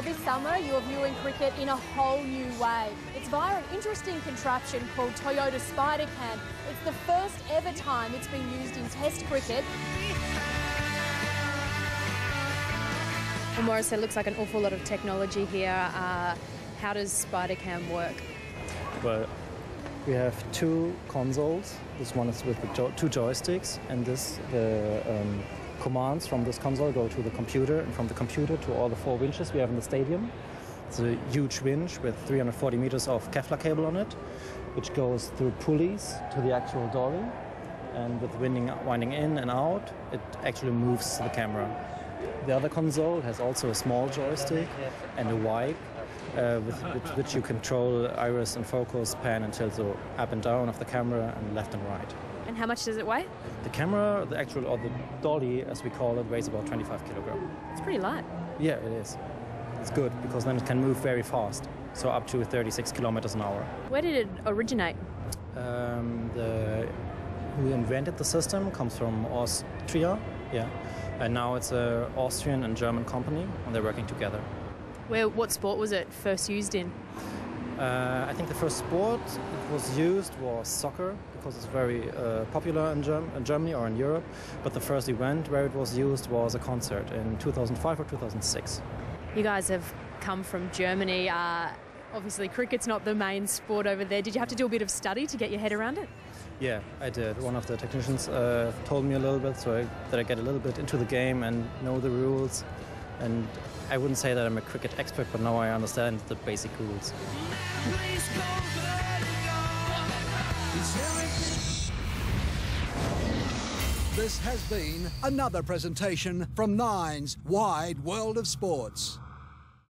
Well, this summer you're viewing cricket in a whole new way. It's via an interesting contraption called Toyota Spidercam. It's the first ever time it's been used in Test cricket. Well, Morris, it looks like an awful lot of technology here. How does Spidercam work? Well, we have two consoles. This one is with the two joysticks, and the commands from this console go to the computer, and from the computer to all the 4 winches we have in the stadium. It's a huge winch with 340 meters of Kevlar cable on it, which goes through pulleys to the actual dolly, and with winding in and out, it actually moves the camera. The other console has also a small joystick and a wipe, with which you control iris and focus, pan and tilt, so up and down of the camera and left and right. And how much does it weigh? The camera, the dolly, as we call it, weighs about 25 kilograms. It's pretty light. Yeah, it is. It's good because then it can move very fast, so up to 36 kilometers an hour. Where did it originate? Who invented the system comes from Austria, yeah, and now it's an Austrian and German company, and they're working together. What sport was it first used in? I think the first sport it was used was soccer, because it's very popular in Germany or in Europe. But the first event where it was used was a concert in 2005 or 2006. You guys have come from Germany. Obviously, cricket's not the main sport over there. Did you have to do a bit of study to get your head around it? Yeah, I did. One of the technicians told me a little bit, so that I get a little bit into the game and know the rules. And I wouldn't say that I'm a cricket expert, but now I understand the basic rules. This has been another presentation from Nine's Wide World of Sports.